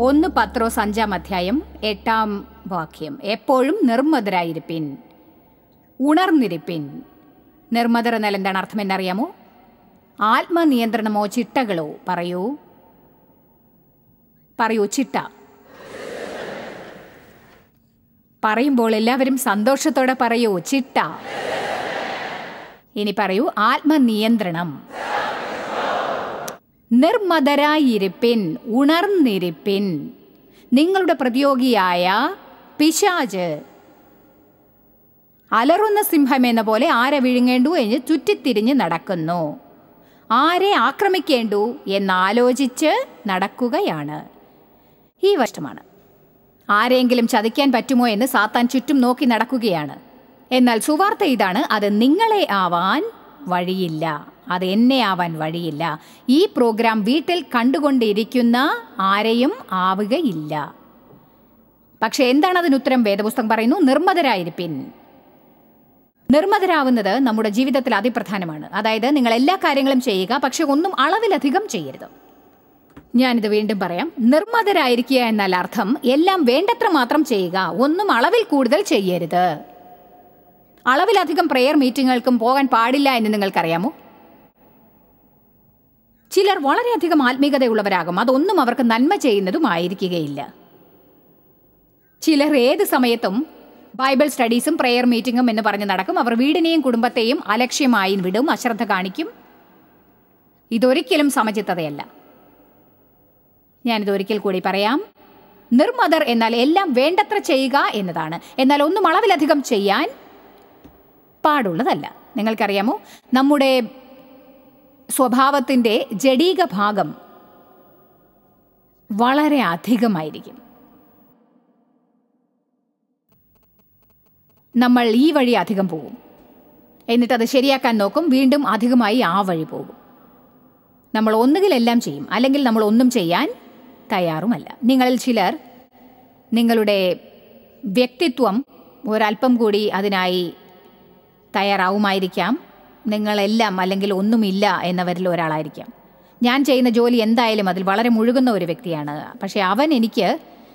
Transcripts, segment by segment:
1 പത്രോസ് 5-ാം അധ്യായം 8-ാം വാക്യം. എപ്പോഴും നിർമ്മതരായിരിപ്പിൻ, ഉണർന്നിരിപ്പിൻ. നിർമ്മതർ എന്നാൽ എന്താണ് അർത്ഥം എന്നറിയാമോ? ആത്മനിയന്ത്രണമോ ചിട്ടകളോ? പറയൂ ചിട്ട. പറയുമ്പോൾ എല്ലാവരും സന്തോഷത്തോടെ പറയൂ, ചിട്ട. ഇനി പറയൂ, ആത്മനിയന്ത്രണം. നിർമ്മതരായിരിപ്പിൻ, ഉണർന്നിരിപ്പിൻ. നിങ്ങളുടെ പ്രതിയോഗിയായ പിശാച് അലറുന്ന സിംഹം എന്ന പോലെ ആരെ വിഴുങ്ങേണ്ടു എന്ന് ചുറ്റിത്തിരിഞ്ഞ് നടക്കുന്നു. ആരെ ആക്രമിക്കേണ്ടു എന്നാലോചിച്ച് നടക്കുകയാണ്. ഈ വർഷമാണ് ആരെങ്കിലും ചതിക്കാൻ പറ്റുമോ എന്ന് സാത്താൻ ചുറ്റും നോക്കി നടക്കുകയാണ്. എന്നാൽ സുവാർത്ത ഇതാണ്, അത് നിങ്ങളെ ആവാൻ വഴിയില്ല, അത് എന്നെ ആവാൻ വഴിയില്ല. ഈ പ്രോഗ്രാം വീട്ടിൽ കണ്ടുകൊണ്ടിരിക്കുന്ന ആരെയും ആവുകയില്ല. പക്ഷെ എന്താണ് അതിനുത്തരം? വേദപുസ്തകം പറയുന്നു, നിർമ്മതരായിരിപ്പിൻ. നിർമ്മതരാവുന്നത് നമ്മുടെ ജീവിതത്തിൽ അതിപ്രധാനമാണ്. അതായത് നിങ്ങൾ എല്ലാ കാര്യങ്ങളും ചെയ്യുക, പക്ഷെ ഒന്നും അളവിലധികം ചെയ്യരുത്. ഞാനിത് വീണ്ടും പറയാം. നിർമ്മതരായിരിക്കുക എന്നാൽ അർത്ഥം എല്ലാം വേണ്ടത്ര മാത്രം ചെയ്യുക, ഒന്നും അളവിൽ കൂടുതൽ ചെയ്യരുത്. അളവിലധികം പ്രെയർ മീറ്റിങ്ങുകൾക്കും പോകാൻ പാടില്ല എന്ന് നിങ്ങൾക്കറിയാമോ? ചിലർ വളരെയധികം ആത്മീയതയുള്ളവരാകും, അതൊന്നും അവർക്ക് നന്മ ചെയ്യുന്നതുമായിരിക്കുകയില്ല. ചിലർ ഏത് സമയത്തും ബൈബിൾ സ്റ്റഡീസും പ്രെയർ മീറ്റിങ്ങും എന്ന് പറഞ്ഞ് നടക്കും. അവർ വീടിനെയും കുടുംബത്തെയും അലക്ഷ്യമായി വിടും, അശ്രദ്ധ കാണിക്കും. ഇതൊരിക്കലും സമചിത്തതയല്ല. ഞാനിതൊരിക്കൽ കൂടി പറയാം. നിർമ്മതർ എന്നാൽ എല്ലാം വേണ്ടത്ര ചെയ്യുക എന്നതാണ്. എന്നാൽ ഒന്നും അളവിലധികം ചെയ്യാൻ പാടുള്ളതല്ല. നിങ്ങൾക്കറിയാമോ, നമ്മുടെ സ്വഭാവത്തിൻ്റെ ജഡീക ഭാഗം വളരെ അധികമായിരിക്കും. നമ്മൾ ഈ വഴി അധികം പോകും, എന്നിട്ടത് ശരിയാക്കാൻ നോക്കും, വീണ്ടും അധികമായി ആ വഴി പോകും. നമ്മൾ ഒന്നുകിലെല്ലാം ചെയ്യും, അല്ലെങ്കിൽ നമ്മൾ ഒന്നും ചെയ്യാൻ തയ്യാറുമല്ല. നിങ്ങളിൽ ചിലർ നിങ്ങളുടെ വ്യക്തിത്വം ഒരല്പം കൂടി അതിനായി തയ്യാറാവുമായിരിക്കാം. നിങ്ങളെല്ലാം അല്ലെങ്കിൽ ഒന്നുമില്ല എന്നവരിൽ ഒരാളായിരിക്കാം. ഞാൻ ചെയ്യുന്ന ജോലി എന്തായാലും അതിൽ വളരെ മുഴുകുന്ന ഒരു വ്യക്തിയാണ്. പക്ഷേ അവൻ എനിക്ക്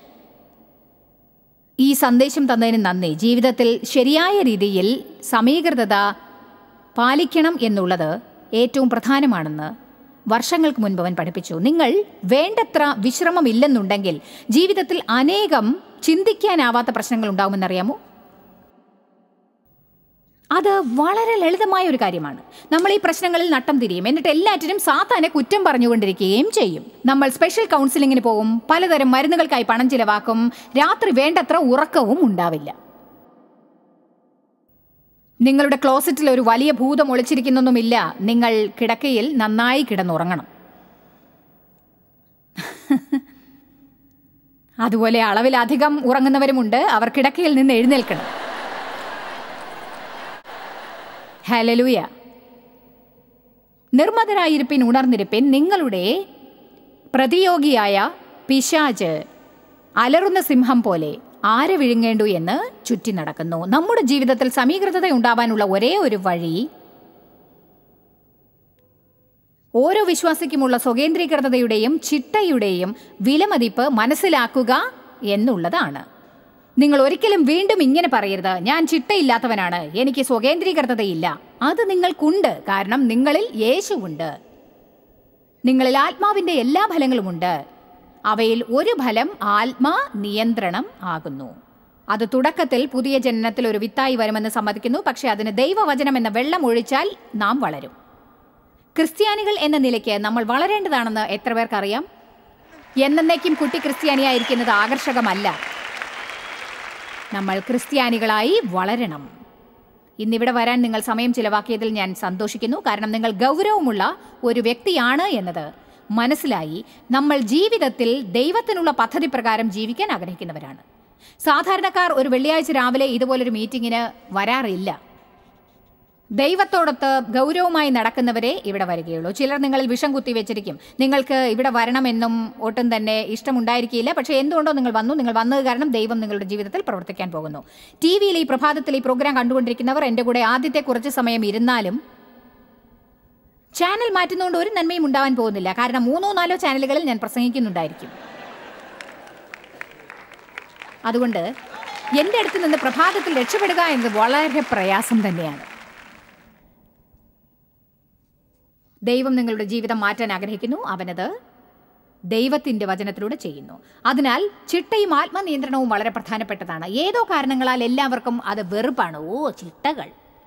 ഈ സന്ദേശം തന്നതിന് നന്ദി. ജീവിതത്തിൽ ശരിയായ രീതിയിൽ സമീകൃതത പാലിക്കണം എന്നുള്ളത് ഏറ്റവും പ്രധാനമാണെന്ന് വർഷങ്ങൾക്ക് മുൻപ് അവൻ പഠിപ്പിച്ചു. നിങ്ങൾ വേണ്ടത്ര വിശ്രമമില്ലെന്നുണ്ടെങ്കിൽ ജീവിതത്തിൽ അനേകം ചിന്തിക്കാനാവാത്ത പ്രശ്നങ്ങൾ ഉണ്ടാകുമെന്നറിയാമോ? അത് വളരെ ലളിതമായ ഒരു കാര്യമാണ്. നമ്മൾ ഈ പ്രശ്നങ്ങളിൽ നട്ടം തിരിയും, എന്നിട്ട് എല്ലാറ്റിനും സാത്താനെ കുറ്റം പറഞ്ഞുകൊണ്ടിരിക്കുകയും ചെയ്യും. നമ്മൾ സ്പെഷ്യൽ കൗൺസിലിങ്ങിന് പോകും, പലതരം മരുന്നുകൾക്കായി പണം ചിലവാക്കും, രാത്രി വേണ്ടത്ര ഉറക്കവും ഉണ്ടാവില്ല. നിങ്ങളുടെ ക്ലോസറ്റിൽ ഒരു വലിയ ഭൂതം ഒളിച്ചിരിക്കുന്നൊന്നുമില്ല. നിങ്ങൾ കിടക്കയിൽ നന്നായി കിടന്നുറങ്ങണം. അതുപോലെ അളവിലധികം ഉറങ്ങുന്നവരുമുണ്ട്. അവർ കിടക്കയിൽ നിന്ന് എഴുന്നേൽക്കണം. ഹല്ലേലൂയ. നിർമ്മതരായിരിപ്പിൻ, ഉണർന്നിരിപ്പിൻ. നിങ്ങളുടെ പ്രതിയോഗിയായ പിശാച് അലറുന്ന സിംഹം പോലെ ആരെ വിഴുങ്ങേണ്ടു എന്ന് ചുറ്റി നടക്കുന്നു. നമ്മുടെ ജീവിതത്തിൽ സമീകൃതത ഉണ്ടാവാനുള്ള ഒരേ ഒരു വഴി ഓരോ വിശ്വാസിക്കുമുള്ള സ്വകേന്ദ്രീകൃതതയുടെയും ചിട്ടയുടെയും വിലമതിപ്പ് മനസ്സിലാക്കുക എന്നുള്ളതാണ്. നിങ്ങൾ ഒരിക്കലും വീണ്ടും ഇങ്ങനെ പറയരുത്, ഞാൻ ചിട്ടയില്ലാത്തവനാണ്, എനിക്ക് സ്വകേന്ദ്രീകൃതതയില്ല. അത് നിങ്ങൾക്കുണ്ട്, കാരണം നിങ്ങളിൽ യേശുവുണ്ട്. നിങ്ങളിൽ ആത്മാവിൻ്റെ എല്ലാ ഫലങ്ങളുമുണ്ട്. അവയിൽ ഒരു ഫലം ആത്മാ നിയന്ത്രണം ആകുന്നു. അത് തുടക്കത്തിൽ പുതിയ ജനനത്തിൽ ഒരു വിത്തായി വരുമെന്ന് സമ്മതിക്കുന്നു. പക്ഷെ അതിന് ദൈവവചനം എന്ന വെള്ളം ഒഴിച്ചാൽ നാം വളരും. ക്രിസ്ത്യാനികൾ എന്ന നിലയ്ക്ക് നമ്മൾ വളരേണ്ടതാണെന്ന് എത്ര പേർക്കറിയാം? എന്നേക്കും കുട്ടി ക്രിസ്ത്യാനിയായിരിക്കുന്നത് ആകർഷകമല്ല. നമ്മൾ ക്രിസ്ത്യാനികളായി വളരണം. ഇന്നിവിടെ വരാൻ നിങ്ങൾ സമയം ചിലവാക്കിയതിൽ ഞാൻ സന്തോഷിക്കുന്നു. കാരണം നിങ്ങൾ ഗൗരവമുള്ള ഒരു വ്യക്തിയാണ് എന്നത് മനസ്സിലായി. നമ്മൾ ജീവിതത്തിൽ ദൈവത്തിനുള്ള പദ്ധതി പ്രകാരം ജീവിക്കാൻ ആഗ്രഹിക്കുന്നവരാണ്. സാധാരണക്കാർ ഒരു വെള്ളിയാഴ്ച രാവിലെ ഇതുപോലൊരു മീറ്റിങ്ങിന് വരാറില്ല. ദൈവത്തോടൊത്ത് ഗൗരവമായി നടക്കുന്നവരെ ഇവിടെ വരികയുള്ളൂ. ചിലർ നിങ്ങളിൽ വിഷം കുത്തി വെച്ചിരിക്കും. നിങ്ങൾക്ക് ഇവിടെ വരണമെന്നും ഒട്ടും തന്നെ ഇഷ്ടമുണ്ടായിരിക്കില്ല. പക്ഷേ എന്തുകൊണ്ടോ നിങ്ങൾ വന്നത് കാരണം ദൈവം നിങ്ങളുടെ ജീവിതത്തിൽ പ്രവർത്തിക്കാൻ പോകുന്നു. ടി വിയിൽ ഈ പ്രഭാതത്തിൽ ഈ പ്രോഗ്രാം കണ്ടുകൊണ്ടിരിക്കുന്നവർ എൻ്റെ കൂടെ ആദ്യത്തെ കുറച്ച് സമയം ഇരുന്നാലും ചാനൽ മാറ്റുന്നതുകൊണ്ട് ഒരു നന്മയും ഉണ്ടാവാൻ പോകുന്നില്ല. കാരണം 3-4 ചാനലുകളിൽ ഞാൻ പ്രസംഗിക്കുന്നുണ്ടായിരിക്കും. അതുകൊണ്ട് എൻ്റെ അടുത്ത് നിന്ന് പ്രഭാതത്തിൽ രക്ഷപ്പെടുക എന്നത് വളരെ പ്രയാസം തന്നെയാണ്. ദൈവം നിങ്ങളുടെ ജീവിതം മാറ്റാൻ ആഗ്രഹിക്കുന്നു. അവനത് ദൈവത്തിൻ്റെ വചനത്തിലൂടെ ചെയ്യുന്നു. അതിനാൽ ചിട്ടയും ആത്മനിയന്ത്രണവും വളരെ പ്രധാനപ്പെട്ടതാണ്. ഏതോ കാരണങ്ങളാൽ എല്ലാവർക്കും അത് വെറുപ്പാണ്. ചിട്ടകൾ,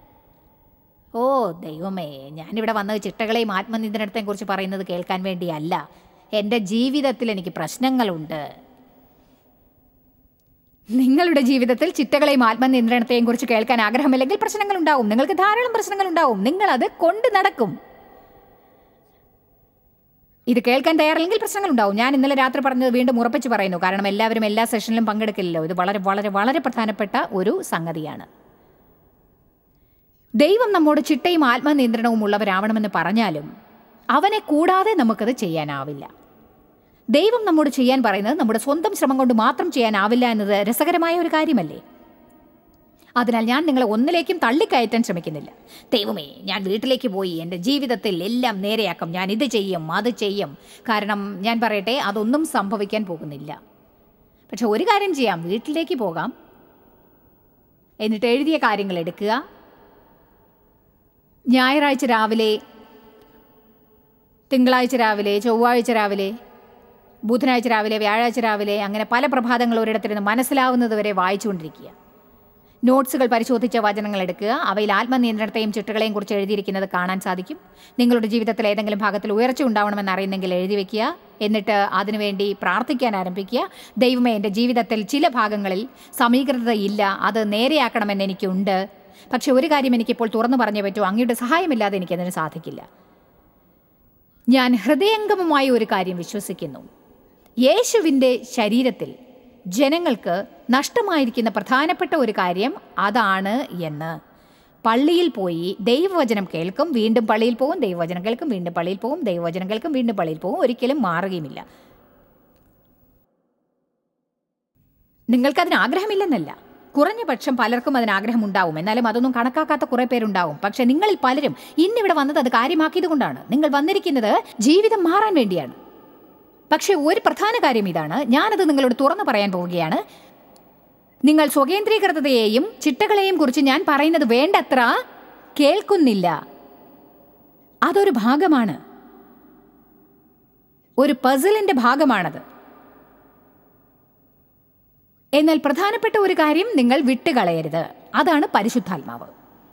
ദൈവമേ, ഞാനിവിടെ വന്നത് ചിട്ടകളെയും ആത്മനിയന്ത്രണത്തെയും കുറിച്ച് പറയുന്നത് കേൾക്കാൻ വേണ്ടിയല്ല. എൻ്റെ ജീവിതത്തിൽ എനിക്ക് പ്രശ്നങ്ങളുണ്ട്. നിങ്ങളുടെ ജീവിതത്തിൽ ചിട്ടകളെയും ആത്മനിയന്ത്രണത്തെയും കുറിച്ച് കേൾക്കാൻ ആഗ്രഹമില്ലെങ്കിൽ പ്രശ്നങ്ങളുണ്ടാവും. നിങ്ങൾക്ക് ധാരാളം പ്രശ്നങ്ങളുണ്ടാവും. നിങ്ങളത് കൊണ്ട് നടക്കും. ഇത് കേൾക്കാൻ തയ്യാറില്ലെങ്കിൽ പ്രശ്നങ്ങളുണ്ടാവും. ഞാൻ ഇന്നലെ രാത്രി പറഞ്ഞത് വീണ്ടും ഉറപ്പിച്ച് പറയുന്നു. കാരണം എല്ലാവരും എല്ലാ സെഷനിലും പങ്കെടുക്കില്ലല്ലോ. ഇത് വളരെ വളരെ വളരെ പ്രധാനപ്പെട്ട ഒരു സംഗതിയാണ്. ദൈവം നമ്മോട് ചിട്ടയും ആത്മനിയന്ത്രണവും ഉള്ളവരാവണമെന്ന് പറഞ്ഞാലും അവനെ കൂടാതെ നമുക്കത് ചെയ്യാനാവില്ല. ദൈവം നമ്മോട് ചെയ്യാൻ പറയുന്നത് നമ്മുടെ സ്വന്തം ശ്രമം കൊണ്ട് മാത്രം ചെയ്യാനാവില്ല എന്നത് രസകരമായ ഒരു കാര്യമല്ലേ? അതിനാൽ ഞാൻ നിങ്ങളെ ഒന്നിലേക്കും തള്ളിക്കയറ്റാൻ ശ്രമിക്കുന്നില്ല. ദൈവമേ, ഞാൻ വീട്ടിലേക്ക് പോയി എൻ്റെ ജീവിതത്തിൽ എല്ലാം നേരെയാക്കും, ഞാൻ ഇത് ചെയ്യും അത് ചെയ്യും. കാരണം ഞാൻ പറയട്ടെ, അതൊന്നും സംഭവിക്കാൻ പോകുന്നില്ല. പക്ഷെ ഒരു കാര്യം ചെയ്യാം, വീട്ടിലേക്ക് പോകാം, എന്നിട്ട് എഴുതിയ കാര്യങ്ങൾ എടുക്കുക. ഞായറാഴ്ച രാവിലെ, തിങ്കളാഴ്ച രാവിലെ, ചൊവ്വാഴ്ച രാവിലെ, ബുധനാഴ്ച രാവിലെ, വ്യാഴാഴ്ച രാവിലെ, അങ്ങനെ പല പ്രഭാതങ്ങൾ ഒരിടത്തിരുന്ന് മനസ്സിലാവുന്നത് വരെ വായിച്ചുകൊണ്ടിരിക്കുക. നോട്ട്സുകൾ പരിശോധിച്ച വചനങ്ങൾ എടുക്കുക. അവയിൽ ആത്മനിയന്ത്രണത്തെയും ചിട്ടകളെയും കുറിച്ച് എഴുതിയിരിക്കുന്നത് കാണാൻ സാധിക്കും. നിങ്ങളുടെ ജീവിതത്തിൽ ഏതെങ്കിലും ഭാഗത്തിൽ ഉയർച്ച ഉണ്ടാവണമെന്ന് അറിയുന്നെങ്കിൽ എഴുതി വയ്ക്കുക. എന്നിട്ട് അതിനുവേണ്ടി പ്രാർത്ഥിക്കാൻ ആരംഭിക്കുക. ദൈവമേ, എൻ്റെ ജീവിതത്തിൽ ചില ഭാഗങ്ങളിൽ സമീകൃതയില്ല, അത് നേരെയാക്കണമെന്ന് എനിക്കുണ്ട്. പക്ഷെ ഒരു കാര്യം എനിക്കിപ്പോൾ തുറന്നു പറഞ്ഞേ പറ്റൂ, അങ്ങയുടെ സഹായമില്ലാതെ എനിക്കതിന് സാധിക്കില്ല. ഞാൻ ഹൃദയംഗമമായ ഒരു കാര്യം വിശ്വസിക്കുന്നു. യേശുവിൻ്റെ ശരീരത്തിൽ ജനങ്ങൾക്ക് നഷ്ടമായിരിക്കുന്ന പ്രധാനപ്പെട്ട ഒരു കാര്യം അതാണ് എന്ന്. പള്ളിയിൽ പോയി ദൈവവചനം കേൾക്കും, വീണ്ടും പള്ളിയിൽ പോകും, ദൈവവചനം കേൾക്കും, വീണ്ടും പള്ളിയിൽ പോകും, ദൈവവചനം കേൾക്കും, വീണ്ടും പള്ളിയിൽ പോകും, ഒരിക്കലും മാറുകയുമില്ല. നിങ്ങൾക്കതിന് ആഗ്രഹമില്ലെന്നല്ല, കുറഞ്ഞ പക്ഷം പലർക്കും അതിനാഗ്രഹം ഉണ്ടാവും. എന്നാലും അതൊന്നും കണക്കാക്കാത്ത കുറേ പേരുണ്ടാവും. പക്ഷെ നിങ്ങളിൽ പലരും ഇന്നിവിടെ വന്നത് അത് കാര്യമാക്കിയത് കൊണ്ടാണ്. നിങ്ങൾ വന്നിരിക്കുന്നത് ജീവിതം മാറാൻ വേണ്ടിയാണ്. പക്ഷെ ഒരു പ്രധാന കാര്യം ഇതാണ്, ഞാനത് നിങ്ങളോട് തുറന്നു പറയാൻ പോവുകയാണ്. നിങ്ങൾ സ്വകേന്ദ്രീകൃതതയെയും ചിട്ടകളെയും കുറിച്ച് ഞാൻ പറയുന്നത് വേണ്ടത്ര കേൾക്കുന്നില്ല. അതൊരു ഭാഗമാണ്, ഒരു പസിലിൻ്റെ ഭാഗമാണത്. എന്നാൽ പ്രധാനപ്പെട്ട ഒരു കാര്യം നിങ്ങൾ വിട്ടുകളയരുത്. അതാണ് പരിശുദ്ധാത്മാവ്.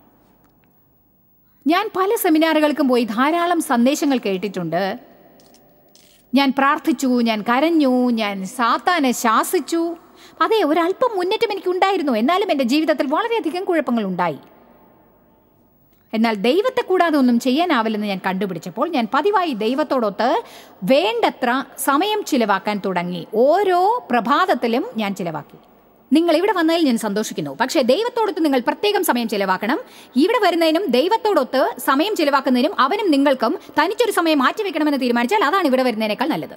ഞാൻ പല സെമിനാറുകൾക്കും പോയി ധാരാളം സന്ദേശങ്ങൾ കേട്ടിട്ടുണ്ട്. ഞാൻ പ്രാർത്ഥിച്ചു, ഞാൻ കരഞ്ഞു, ഞാൻ സാത്താനെ ശാസിച്ചു. അതെ, ഒരല്പം മുന്നേറ്റം എനിക്കുണ്ടായിരുന്നു. എന്നാലും എൻ്റെ ജീവിതത്തിൽ വളരെയധികം കുഴപ്പങ്ങൾ ഉണ്ടായി. എന്നാൽ ദൈവത്തെ കൂടാതെ ഒന്നും ചെയ്യാനാവില്ലെന്ന് ഞാൻ കണ്ടുപിടിച്ചപ്പോൾ ഞാൻ പതിവായി ദൈവത്തോടൊത്ത് വേണ്ടത്ര സമയം ചിലവാക്കാൻ തുടങ്ങി. ഓരോ പ്രഭാതത്തിലും ഞാൻ ചിലവാക്കി. നിങ്ങൾ ഇവിടെ വന്നതിൽ ഞാൻ സന്തോഷിക്കുന്നു. പക്ഷേ ദൈവത്തോടൊത്ത് നിങ്ങൾ പ്രത്യേകം സമയം ചിലവാക്കണം. ഇവിടെ വരുന്നതിനും ദൈവത്തോടൊത്ത് സമയം ചിലവാക്കുന്നതിനും അവനും നിങ്ങൾക്കും തനിച്ചൊരു സമയം മാറ്റിവെക്കണമെന്ന് തീരുമാനിച്ചാൽ അതാണ് ഇവിടെ വരുന്നതിനേക്കാൾ നല്ലത്.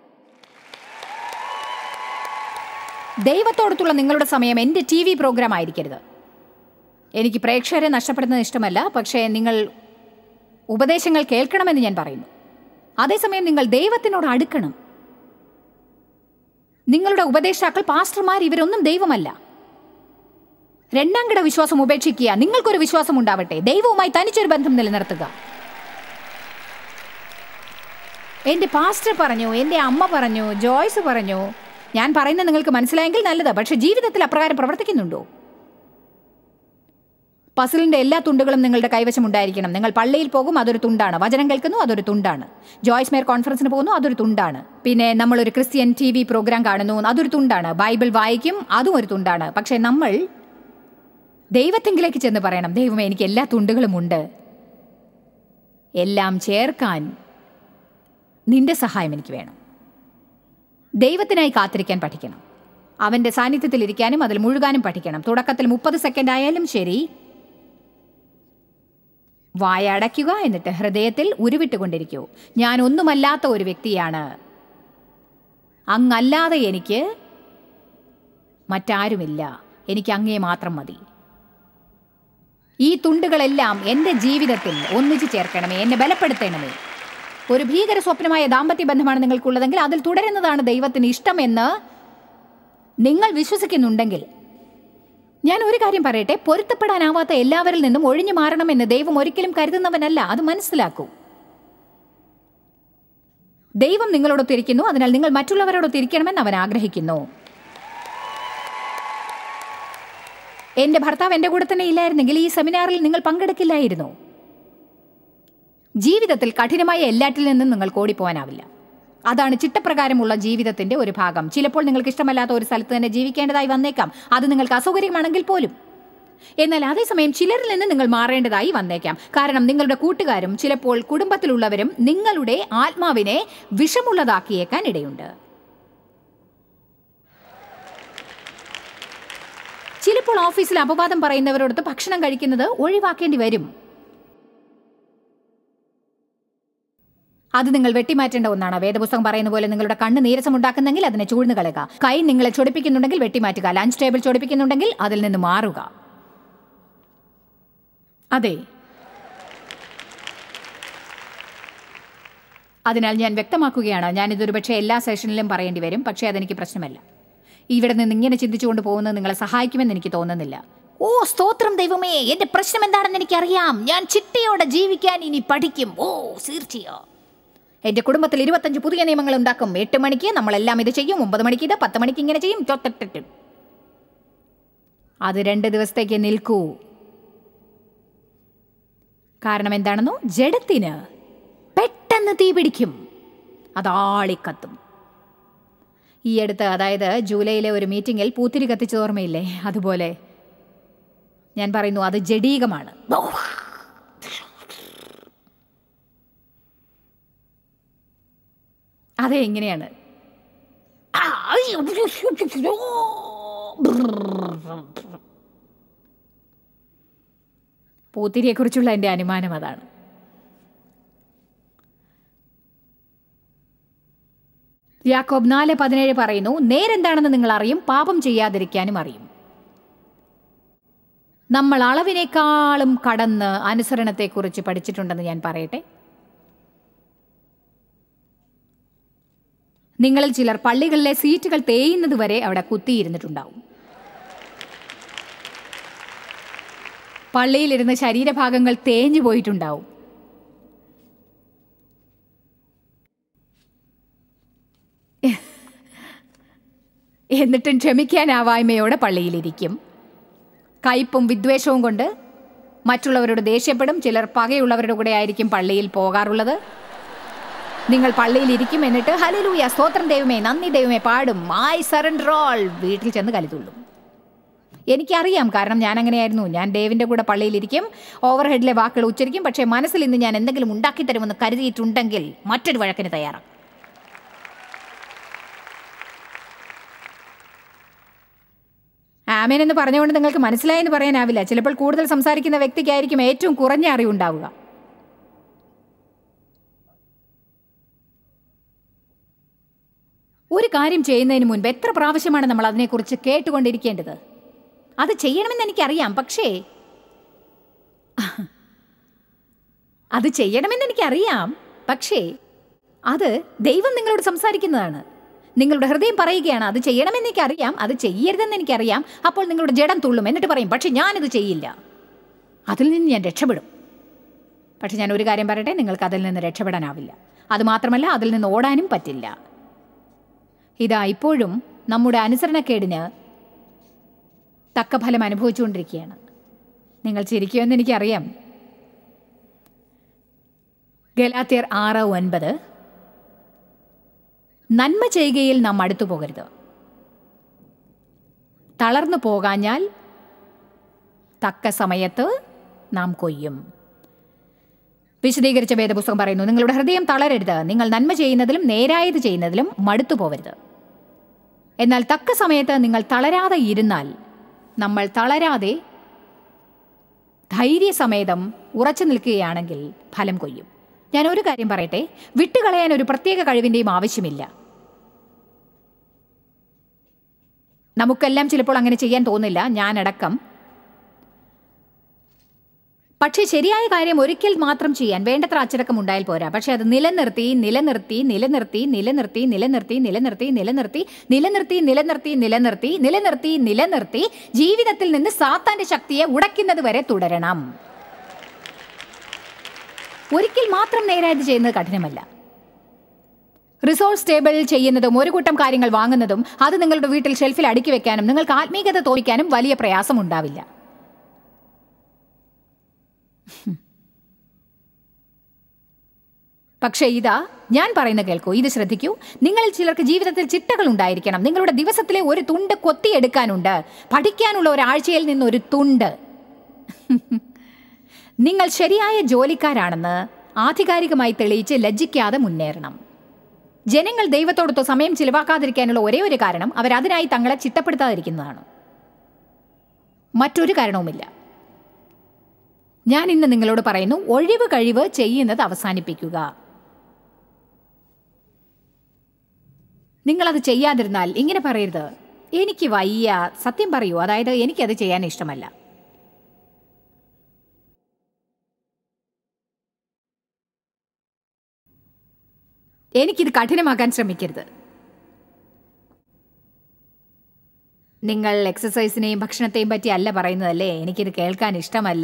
ദൈവത്തോടൊത്തുള്ള നിങ്ങളുടെ സമയം എൻ്റെ TV പ്രോഗ്രാം ആയിരിക്കരുത്. എനിക്ക് പ്രേക്ഷകരെ നഷ്ടപ്പെടുന്നത് ഇഷ്ടമല്ല, പക്ഷേ നിങ്ങൾ ഉപദേശങ്ങൾ കേൾക്കണമെന്ന് ഞാൻ പറയുന്നു. അതേസമയം നിങ്ങൾ ദൈവത്തിനോട് അടുക്കണം. നിങ്ങളുടെ ഉപദേഷ്ടാക്കൾ, പാസ്റ്റർമാർ, ഇവരൊന്നും ദൈവമല്ല. രണ്ടാം കിട വിശ്വാസം ഉപേക്ഷിക്കുക. നിങ്ങൾക്കൊരു വിശ്വാസം ഉണ്ടാവട്ടെ. ദൈവവുമായി തനിച്ചൊരു ബന്ധം നിലനിർത്തുക. എൻ്റെ പാസ്റ്റർ പറഞ്ഞു, എൻ്റെ അമ്മ പറഞ്ഞു, ജോയ്സ് പറഞ്ഞു. ഞാൻ പറയുന്നത് നിങ്ങൾക്ക് മനസ്സിലായെങ്കിൽ നല്ലത്. പക്ഷെ ജീവിതത്തിൽ അപ്രകാരം പ്രവർത്തിക്കുന്നുണ്ടോ? പസിലിൻ്റെ എല്ലാ തുണ്ടുകളും നിങ്ങളുടെ കൈവശം ഉണ്ടായിരിക്കണം. നിങ്ങൾ പള്ളിയിൽ പോകും, അതൊരു തുണ്ടാണ്. വചനം കേൾക്കുന്നു, അതൊരു തുണ്ടാണ്. ജോയ്സ് മേയർ കോൺഫറൻസിന് പോകുന്നു, അതൊരു തുണ്ടാണ്. പിന്നെ നമ്മളൊരു ക്രിസ്ത്യൻ TV പ്രോഗ്രാം കാണുന്നു, അതൊരു തുണ്ടാണ്. ബൈബിൾ വായിക്കും, അതും ഒരു തുണ്ടാണ്. പക്ഷെ നമ്മൾ ദൈവത്തെങ്കിലേക്ക് ചെന്ന് പറയണം, ദൈവമേ, എനിക്ക് എല്ലാ തുണ്ടുകളും ഉണ്ട്, എല്ലാം ചേർക്കാൻ നിന്റെ സഹായം എനിക്ക് വേണം. ദൈവത്തിനായി കാത്തിരിക്കാൻ പഠിക്കണം. അവൻ്റെ സാന്നിധ്യത്തിലിരിക്കാനും അതിൽ മുഴുകാനും പഠിക്കണം. തുടക്കത്തിൽ 30 സെക്കൻഡ് ആയാലും ശരി, വായടയ്ക്കുക, എന്നിട്ട് ഹൃദയത്തിൽ ഉരുവിട്ടുകൊണ്ടിരിക്കൂ. ഞാൻ ഒന്നുമല്ലാത്ത ഒരു വ്യക്തിയാണ്, അങ്ങല്ലാതെ എനിക്ക് മറ്റാരുമില്ല, എനിക്ക് അങ്ങേ മാത്രം മതി. ഈ തുണ്ടുകളെല്ലാം എൻ്റെ ജീവിതത്തിൽ ഒന്നിച്ചു ചേർക്കണമേ, എന്നെ ബലപ്പെടുത്തണമേ. ഒരു ഭീകര സ്വപ്നമായ ദാമ്പത്യ ബന്ധമാണ് നിങ്ങൾക്കുള്ളതെങ്കിൽ അതിൽ തുടരുന്നതാണ് ദൈവത്തിന് ഇഷ്ടമെന്ന് നിങ്ങൾ വിശ്വസിക്കുന്നുണ്ടെങ്കിൽ, ഞാൻ ഒരു കാര്യം പറയട്ടെ, പൊരുത്തപ്പെടാനാവാത്ത എല്ലാവരിൽ നിന്നും ഒഴിഞ്ഞു മാറണമെന്ന് ദൈവം ഒരിക്കലും കരുതുന്നവനല്ല. അത് മനസ്സിലാക്കൂ. ദൈവം നിങ്ങളോടൊത്തിരിക്കുന്നു, അതിനാൽ നിങ്ങൾ മറ്റുള്ളവരോടൊത്തിരിക്കണമെന്ന് അവൻ ആഗ്രഹിക്കുന്നു. എൻ്റെ ഭർത്താവ് എൻ്റെ കൂടെ തന്നെ ഇല്ലായിരുന്നെങ്കിൽ ഈ സെമിനാറിൽ നിങ്ങൾ പങ്കെടുക്കില്ലായിരുന്നു. ജീവിതത്തിൽ കഠിനമായ എല്ലാറ്റിൽ നിന്നും നിങ്ങൾക്ക് ഓടിപ്പോവാനാവില്ല. അതാണ് ചിട്ടപ്രകാരമുള്ള ജീവിതത്തിൻ്റെ ഒരു ഭാഗം. ചിലപ്പോൾ നിങ്ങൾക്ക് ഇഷ്ടമല്ലാത്ത ഒരു സ്ഥലത്ത് തന്നെ ജീവിക്കേണ്ടതായി വന്നേക്കാം. അത് നിങ്ങൾക്ക് അസൗകര്യമാണെങ്കിൽ പോലും. എന്നാൽ അതേസമയം ചിലരിൽ നിന്ന് നിങ്ങൾ മാറേണ്ടതായി വന്നേക്കാം. കാരണം നിങ്ങളുടെ കൂട്ടുകാരും ചിലപ്പോൾ കുടുംബത്തിലുള്ളവരും നിങ്ങളുടെ ആത്മാവിനെ വിഷമുള്ളതാക്കിയേക്കാൻ ഇടയുണ്ട്. ചിലപ്പോൾ ഓഫീസിൽ അപവാദം പറയുന്നവരോടൊത്ത് ഭക്ഷണം കഴിക്കുന്നത് ഒഴിവാക്കേണ്ടി വരും. അത് നിങ്ങൾ വെട്ടിമാറ്റേണ്ട ഒന്നാണ്. വേദപുസ്തകം പറയുന്ന പോലെ നിങ്ങളുടെ കണ്ണ് നീരസമുണ്ടാക്കുന്നെങ്കിൽ അതിനെ ചൂഴ്ന്നു കളയുക. കൈ നിങ്ങളെ ചൊടിപ്പിക്കുന്നുണ്ടെങ്കിൽ വെട്ടിമാറ്റുക. ലഞ്ച് ടേബിൾ ചൊടിപ്പിക്കുന്നുണ്ടെങ്കിൽ അതിൽ നിന്ന് മാറുക. അതെ, അതിനാൽ ഞാൻ വ്യക്തമാക്കുകയാണ്. ഞാനിതൊരു പക്ഷേ എല്ലാ സെഷനിലും പറയേണ്ടി വരും, പക്ഷേ അതെനിക്ക് പ്രശ്നമല്ല. ഇവിടെ നിന്ന് ഇങ്ങനെ ചിന്തിച്ചുകൊണ്ട് പോകുന്നത് നിങ്ങളെ സഹായിക്കുമെന്ന് എനിക്ക് തോന്നുന്നില്ല. ഓ സ്തോത്രം ദൈവമേ, എൻ്റെ പ്രശ്നം എന്താണെന്ന് എനിക്കറിയാം. ഞാൻ ചിട്ടയോടെ ജീവിക്കാൻ ഇനി പഠിക്കും. ഓ തീർച്ചയായും. എൻ്റെ കുടുംബത്തിൽ 25 പുതിയ നിയമങ്ങൾ ഉണ്ടാക്കും. 8 മണിക്ക് നമ്മളെല്ലാം ഇത് ചെയ്യും, 9 മണിക്ക് ഇത്, 10 മണിക്ക് ഇങ്ങനെ ചെയ്യും. അത് 2 ദിവസത്തേക്ക് നിൽക്കൂ. കാരണം എന്താണെന്നോ, ജഡത്തിന് പെട്ടെന്ന് തീ പിടിക്കും, അതാളിക്കത്തും. ഈ അടുത്ത്, അതായത് ജൂലൈയിലെ ഒരു മീറ്റിങ്ങിൽ പൂത്തിരി കത്തിച്ച ഓർമ്മയില്ലേ? അതുപോലെ ഞാൻ പറയുന്നു, അത് ജഡീകമാണ്. അതെ, എങ്ങനെയാണ്? പൂത്തിരിയെക്കുറിച്ചുള്ള എൻ്റെ അനുമാനം അതാണ്. യാക്കോബ് 4:17 പറയുന്നു, നേരെന്താണെന്ന് നിങ്ങൾ അറിയും, പാപം ചെയ്യാതിരിക്കാനും അറിയും. നമ്മൾ അളവിനേക്കാളും കടന്ന് അനുസരണത്തെക്കുറിച്ച് പഠിച്ചിട്ടുണ്ടെന്ന് ഞാൻ പറയട്ടെ. നിങ്ങളിൽ ചിലർ പള്ളികളിലെ സീറ്റുകൾ തേയുന്നത് വരെ അവിടെ കുത്തിയിരുന്നിട്ടുണ്ടാവും. പള്ളിയിലിരുന്ന് ശരീരഭാഗങ്ങൾ തേഞ്ഞു പോയിട്ടുണ്ടാവും. എന്നിട്ടും ക്ഷമിക്കാനാവായ്മയോടെ പള്ളിയിലിരിക്കും. കയ്പും വിദ്വേഷവും കൊണ്ട് മറ്റുള്ളവരോട് ദേഷ്യപ്പെടും. ചിലർ പകയുള്ളവരുടെ കൂടെ ആയിരിക്കും പള്ളിയിൽ പോകാറുള്ളത്. നിങ്ങൾ പള്ളിയിലിരിക്കും, എന്നിട്ട് ഹല്ലേലൂയ, സ്തോത്രം ദൈവമേ, നന്ദി ദൈവമേ പാടും. I surrender all. വീട്ടിൽ ചെന്ന് കലിതുള്ളും. എനിക്കറിയാം, കാരണം ഞാൻ അങ്ങനെയായിരുന്നു. ഞാൻ ദേവിൻ്റെ കൂടെ പള്ളിയിലിരിക്കും, ഓവർഹെഡിലെ വാക്കുകൾ ഉച്ചരിക്കും. പക്ഷേ മനസ്സിൽ ഇന്ന് ഞാൻ എന്തെങ്കിലും ഉണ്ടാക്കി തരുമെന്ന് കരുതിയിട്ടുണ്ടെങ്കിൽ മറ്റൊരു വഴക്കിന് തയ്യാറാണ്. ആമേൻ എന്ന് പറഞ്ഞുകൊണ്ട് നിങ്ങൾക്ക് മനസ്സിലായെന്ന് പറയാനാവില്ല. ചിലപ്പോൾ കൂടുതൽ സംസാരിക്കുന്ന വ്യക്തിക്കായിരിക്കും ഏറ്റവും കുറഞ്ഞ അറിവുണ്ടാവുക. ഒരു കാര്യം ചെയ്യുന്നതിന് മുൻപ് എത്ര പ്രാവശ്യമാണ് നമ്മൾ അതിനെക്കുറിച്ച് കേട്ടുകൊണ്ടിരിക്കേണ്ടത്? അത് ചെയ്യണമെന്ന് എനിക്കറിയാം, പക്ഷേ അത് ദൈവം നിങ്ങളോട് സംസാരിക്കുന്നതാണ്. നിങ്ങളുടെ ഹൃദയം പറയുകയാണ്, അത് ചെയ്യണമെന്ന് എനിക്കറിയാം, അത് ചെയ്യരുതെന്ന് എനിക്കറിയാം. അപ്പോൾ നിങ്ങളുടെ ജഡം തുള്ളും, എന്നിട്ട് പറയും, പക്ഷെ ഞാനിത് ചെയ്യില്ല, അതിൽ നിന്ന് ഞാൻ രക്ഷപ്പെടും. പക്ഷെ ഞാൻ ഒരു കാര്യം പറയട്ടെ, നിങ്ങൾക്ക് അതിൽ നിന്ന് രക്ഷപ്പെടാനാവില്ല. അതുമാത്രമല്ല, അതിൽ നിന്ന് ഓടാനും പറ്റില്ല. ഇതാ ഇപ്പോഴും നമ്മുടെ അനുസരണക്കേടിന് തക്ക ഫലം അനുഭവിച്ചുകൊണ്ടിരിക്കുകയാണ്. നിങ്ങൾ ചിരിക്കുമെന്ന് എനിക്കറിയാം. ഗലാത്യർ 6:9, നന്മ ചെയ്യുകയിൽ നാം അടുത്തു പോകരുത്, തളർന്നു പോകാഞ്ഞാൽ തക്ക സമയത്ത് നാം കൊയ്യും. വിശദീകരിച്ച വേദപുസ്തകം പറയുന്നു, നിങ്ങളുടെ ഹൃദയം തളരരുത്, നിങ്ങൾ നന്മ ചെയ്യുന്നതിലും നേരായത് ചെയ്യുന്നതിലും മടുത്തു പോകരുത്. എന്നാൽ തക്ക സമയത്ത് നിങ്ങൾ തളരാതെ ഇരുന്നാൽ, നമ്മൾ തളരാതെ ധൈര്യസമേതം ഉറച്ചു നിൽക്കുകയാണെങ്കിൽ ഫലം കൊയ്യും. ഞാൻ ഒരു കാര്യം പറയട്ടെ, വിട്ടുകളയാൻ ഒരു പ്രത്യേക കഴിവിൻ്റെയും ആവശ്യമില്ല. നമുക്കെല്ലാം ചിലപ്പോൾ അങ്ങനെ ചെയ്യാൻ തോന്നില്ല, ഞാനടക്കം. പക്ഷേ ശരിയായ കാര്യം ഒരിക്കൽ മാത്രം ചെയ്യാൻ വേണ്ടത്ര അച്ചടക്കം ഉണ്ടായാൽ പോരാ. പക്ഷെ അത് നിലനിർത്തി നിലനിർത്തി നിലനിർത്തി നിലനിർത്തി നിലനിർത്തി നിലനിർത്തി നിലനിർത്തി നിലനിർത്തി നിലനിർത്തി നിലനിർത്തി നിലനിർത്തി നിലനിർത്തി ജീവിതത്തിൽ നിന്ന് സാത്താന്റെ ശക്തിയെ ഉടയ്ക്കുന്നത് വരെ തുടരണം. ഒരിക്കൽ മാത്രം നേരായത് ചെയ്യുന്നത് കഠിനമല്ല. റിസോഴ്സ് ടേബിൾ ചെയ്യുന്നതും ഒരു കൂട്ടം കാര്യങ്ങൾ വാങ്ങുന്നതും അത് നിങ്ങളുടെ വീട്ടിൽ ഷെൽഫിൽ അടുക്കി വെക്കാനും നിങ്ങൾക്ക് ആത്മീയത തോന്നിക്കാനും വലിയ പ്രയാസം ഉണ്ടാവില്ല. പക്ഷേ ഇതാ ഞാൻ പറയുന്ന കേൾക്കൂ, ഇത് ശ്രദ്ധിക്കൂ. നിങ്ങളിൽ ചിലർക്ക് ജീവിതത്തിൽ ചിട്ടകൾ ഉണ്ടായിരിക്കണം. നിങ്ങളുടെ ദിവസത്തിലെ ഒരു തുണ്ട് കൊത്തിയെടുക്കാനുണ്ട്. പഠിക്കാനുള്ള ഒരാഴ്ചയിൽ നിന്നൊരു തുണ്ട്. നിങ്ങൾ ശരിയായ ജോലിക്കാരാണെന്ന് ആധികാരികമായി തെളിയിച്ച് ലജ്ജിക്കാതെ മുന്നേറണം. ജനങ്ങൾ ദൈവത്തോടൊത്ത് സമയം ചിലവാക്കാതിരിക്കാനുള്ള ഒരേ ഒരു കാരണം അവരതിനായി തങ്ങളെ ചിട്ടപ്പെടുത്താതിരിക്കുന്നതാണ്. മറ്റൊരു കാരണവുമില്ല. ഞാൻ ഇന്ന് നിങ്ങളോട് പറയുന്നു, ഒഴിവ് കഴിവ് ചെയ്യുന്നത് അവസാനിപ്പിക്കുക. നിങ്ങളത് ചെയ്യാതിരുന്നാൽ ഇങ്ങനെ പറയരുത്, എനിക്ക് വയ്യ. സത്യം പറയൂ, അതായത് എനിക്കത് ചെയ്യാൻ ഇഷ്ടമല്ല. എനിക്കിത് കഠിനമാക്കാൻ ശ്രമിക്കരുത്. നിങ്ങൾ എക്സസൈസിനെയും ഭക്ഷണത്തെയും പറ്റി അല്ല പറയുന്നതല്ലേ, എനിക്കിത് കേൾക്കാൻ ഇഷ്ടമല്ല.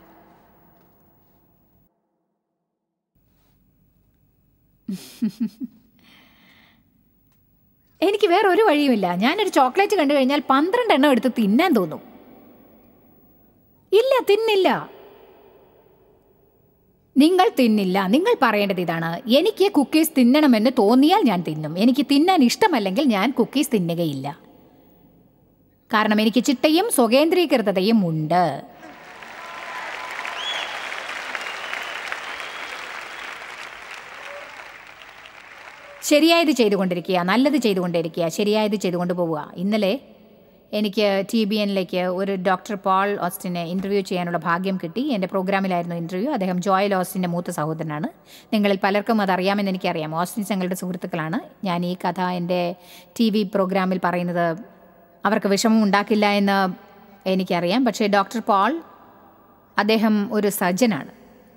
എനിക്ക് വേറെ ഒരു വഴിയുമില്ല. ഞാനൊരു ചോക്ലേറ്റ് കണ്ടു കഴിഞ്ഞാൽ 12 എണ്ണം എടുത്ത് തിന്നാൻ തോന്നും. ഇല്ല, തിന്നില്ല. നിങ്ങൾ തിന്നില്ല. നിങ്ങൾ പറയേണ്ടത് ഇതാണ്, എനിക്ക് കുക്കീസ് തിന്നണമെന്ന് തോന്നിയാൽ ഞാൻ തിന്നും. എനിക്ക് തിന്നാൻ ഇഷ്ടമല്ലെങ്കിൽ ഞാൻ കുക്കീസ് തിന്നുകയില്ല. കാരണം എനിക്ക് ചിട്ടയും സ്വകേന്ദ്രീകൃതതയും ഉണ്ട്. ശരിയായത് ചെയ്തുകൊണ്ടിരിക്കുക, നല്ലത് ചെയ്തുകൊണ്ടിരിക്കുക, ശരിയായത് ചെയ്തുകൊണ്ട് പോവുക. ഇന്നലെ എനിക്ക് TBNലേക്ക് ഒരു ഡോക്ടർ പോൾ ഓസ്റ്റിനെ ഇൻ്റർവ്യൂ ചെയ്യാനുള്ള ഭാഗ്യം കിട്ടി. എൻ്റെ പ്രോഗ്രാമിലായിരുന്നു ഇൻ്റർവ്യൂ. അദ്ദേഹം ജോയൽ ഓസ്റ്റിൻ്റെ മൂത്ത സഹോദരനാണ്. നിങ്ങളിൽ പലർക്കും അതറിയാമെന്ന് എനിക്കറിയാം. ഓസ്റ്റിൻസ് ഞങ്ങളുടെ സുഹൃത്തുക്കളാണ്. ഞാൻ ഈ കഥ എൻ്റെ TV പ്രോഗ്രാമിൽ പറയുന്നത് അവർക്ക് വിഷമം ഉണ്ടാക്കില്ല എന്ന് എനിക്കറിയാം. പക്ഷേ ഡോക്ടർ പോൾ, അദ്ദേഹം ഒരു സർജനാണ്.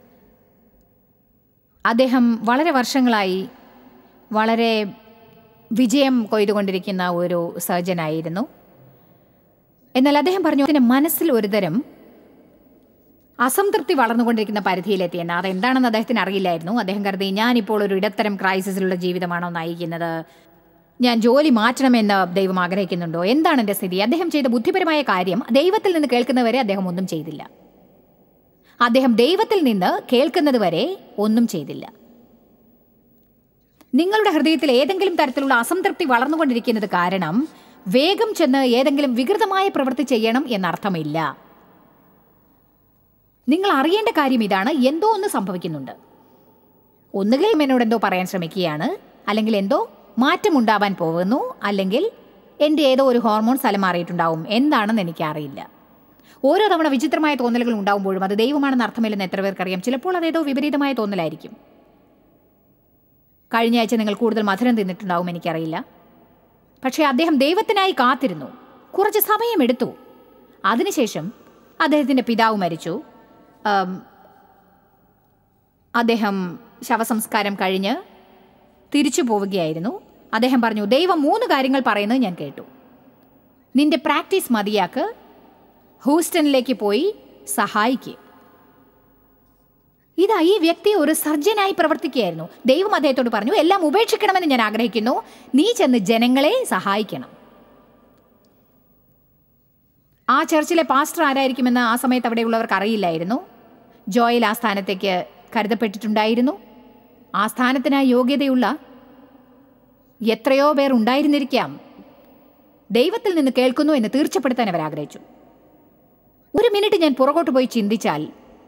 അദ്ദേഹം വളരെ വർഷങ്ങളായി വളരെ വിജയം കൊയ്തുകൊണ്ടിരിക്കുന്ന ഒരു സർജനായിരുന്നു. എന്നാൽ അദ്ദേഹം പറഞ്ഞു, അതിൻ്റെ മനസ്സിൽ ഒരുതരം അസംതൃപ്തി വളർന്നുകൊണ്ടിരിക്കുന്ന പരിധിയിലെത്തിയെന്ന്. അതെന്താണെന്ന് അദ്ദേഹത്തിന് അറിയില്ലായിരുന്നു. അദ്ദേഹം കരുതി, ഞാനിപ്പോൾ ഒരു ഇടത്തരം ക്രൈസിസിലുള്ള ജീവിതമാണോ നയിക്കുന്നത്? ഞാൻ ജോലി മാറ്റണമെന്ന് ദൈവം ആഗ്രഹിക്കുന്നുണ്ടോ? എന്താണ് എൻ്റെ സ്ഥിതി? അദ്ദേഹം ചെയ്ത ബുദ്ധിപരമായ കാര്യം ദൈവത്തിൽ നിന്ന് കേൾക്കുന്നവരെ അദ്ദേഹം ഒന്നും ചെയ്തില്ല. അദ്ദേഹം ദൈവത്തിൽ നിന്ന് കേൾക്കുന്നത് വരെ ഒന്നും ചെയ്തില്ല. നിങ്ങളുടെ ഹൃദയത്തിൽ ഏതെങ്കിലും തരത്തിലുള്ള അസംതൃപ്തി വളർന്നുകൊണ്ടിരിക്കുന്നത് കാരണം വേഗം ചെന്ന് ഏതെങ്കിലും വികൃതമായ പ്രവൃത്തി ചെയ്യണം എന്നർത്ഥമില്ല. നിങ്ങൾ അറിയേണ്ട കാര്യം ഇതാണ്, എന്തോ ഒന്ന് സംഭവിക്കുന്നുണ്ട്. ഒന്നുകിൽ എന്നോട് എന്തോ പറയാൻ ശ്രമിക്കുകയാണ്, അല്ലെങ്കിൽ എന്തോ മാറ്റമുണ്ടാവാൻ പോകുന്നു, അല്ലെങ്കിൽ എൻ്റെ ഏതോ ഒരു ഹോർമോൺ സ്ഥലം മാറിയിട്ടുണ്ടാവും. എന്താണെന്ന് എനിക്കറിയില്ല. ഓരോ തവണ വിചിത്രമായ തോന്നലുകൾ ഉണ്ടാവുമ്പോഴും അത് ദൈവമാണെന്ന് അർത്ഥമില്ലെന്ന് എത്ര പേർക്കറിയാം. ചിലപ്പോൾ അതേതോ വിപരീതമായ തോന്നലായിരിക്കും. കഴിഞ്ഞ ആഴ്ച നിങ്ങൾ കൂടുതൽ മധുരം തിന്നിട്ടുണ്ടാവും, എനിക്കറിയില്ല. പക്ഷേ അദ്ദേഹം ദൈവത്തിനായി കാത്തിരുന്നു. കുറച്ച് സമയമെടുത്തു. അതിനുശേഷം അദ്ദേഹത്തിൻ്റെ പിതാവ് മരിച്ചു. അദ്ദേഹം ശവസംസ്കാരം കഴിഞ്ഞ് തിരിച്ചു പോവുകയായിരുന്നു. അദ്ദേഹം പറഞ്ഞു, ദൈവം 3 കാര്യങ്ങൾ പറയുന്നത് ഞാൻ കേട്ടു. നിന്റെ പ്രാക്ടീസ് മതിയാക്ക്, ഹൂസ്റ്റണിലേക്ക് പോയി സഹായിക്കുക. ഇതാ, ഈ വ്യക്തി ഒരു സർജനായി പ്രവർത്തിക്കുകയായിരുന്നു. ദൈവം അദ്ദേഹത്തോട് പറഞ്ഞു, എല്ലാം ഉപേക്ഷിക്കണമെന്ന് ഞാൻ ആഗ്രഹിക്കുന്നു, നീ ചെന്ന് ജനങ്ങളെ സഹായിക്കണം. ആ ചർച്ചിലെ പാസ്റ്റർ ആരായിരിക്കുമെന്ന് ആ സമയത്ത് അവിടെയുള്ളവർക്ക് അറിയില്ലായിരുന്നു. ജോയൽ ആ സ്ഥാനത്തേക്ക് കരുതപ്പെട്ടിട്ടുണ്ടായിരുന്നു. ആ സ്ഥാനത്തിനായി യോഗ്യതയുള്ള എത്രയോ പേർ ഉണ്ടായിരുന്നിരിക്കാം. ദൈവത്തിൽ നിന്ന് കേൾക്കുന്നു എന്ന് തീർച്ചപ്പെടുത്താൻ അവർ ആഗ്രഹിച്ചു. ഒരു മിനിറ്റ് ഞാൻ പുറകോട്ട് പോയി ചിന്തിച്ചാൽ,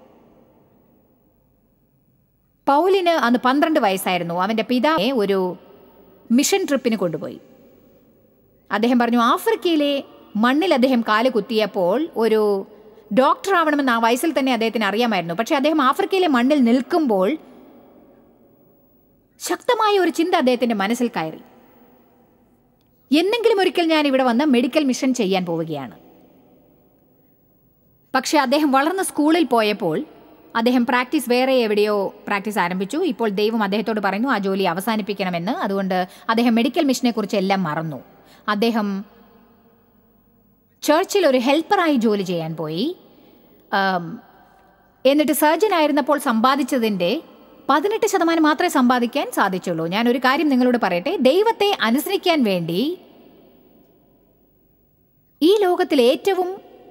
പൗലിന് അന്ന് 12 വയസ്സായിരുന്നു. അവൻ്റെ പിതാവ് ഒരു മിഷൻ ട്രിപ്പിന് കൊണ്ടുപോയി. അദ്ദേഹം പറഞ്ഞു, ആഫ്രിക്കയിലെ മണ്ണിൽ അദ്ദേഹം കാല് കുത്തിയപ്പോൾ ഒരു ഡോക്ടർ ആവണമെന്ന് ആ വയസ്സിൽ തന്നെ അദ്ദേഹത്തിന് അറിയാമായിരുന്നു. പക്ഷേ അദ്ദേഹം ആഫ്രിക്കയിലെ മണ്ണിൽ നിൽക്കുമ്പോൾ ശക്തമായ ഒരു ചിന്ത അദ്ദേഹത്തിൻ്റെ മനസ്സിൽ കയറി. എന്നെങ്കിലും ഒരിക്കൽ ഞാൻ ഇവിടെ വന്ന് മെഡിക്കൽ മിഷൻ ചെയ്യാൻ പോവുകയാണ്. പക്ഷെ അദ്ദേഹം വളർന്ന സ്കൂളിൽ പോയപ്പോൾ അദ്ദേഹം വേറെ എവിടെയോ പ്രാക്ടീസ് ആരംഭിച്ചു. ഇപ്പോൾ ദൈവം അദ്ദേഹത്തോട് പറയുന്നു ആ ജോലി അവസാനിപ്പിക്കണമെന്ന്. അതുകൊണ്ട് അദ്ദേഹം മെഡിക്കൽ മിഷനെ കുറിച്ച് എല്ലാം മറന്നു. അദ്ദേഹം ചർച്ചിൽ ഒരു ഹെൽപ്പറായി ജോലി ചെയ്യാൻ പോയി. എന്നിട്ട് സർജൻ ആയിരുന്നപ്പോൾ സമ്പാദിച്ചതിൻ്റെ 18% മാത്രമേ സമ്പാദിക്കാൻ സാധിച്ചുള്ളൂ. ഞാൻ ഒരു കാര്യം നിങ്ങളോട് പറയട്ടെ, ദൈവത്തെ അനുസരിക്കാൻ വേണ്ടി ഈ ലോകത്തിൽ ഏറ്റവും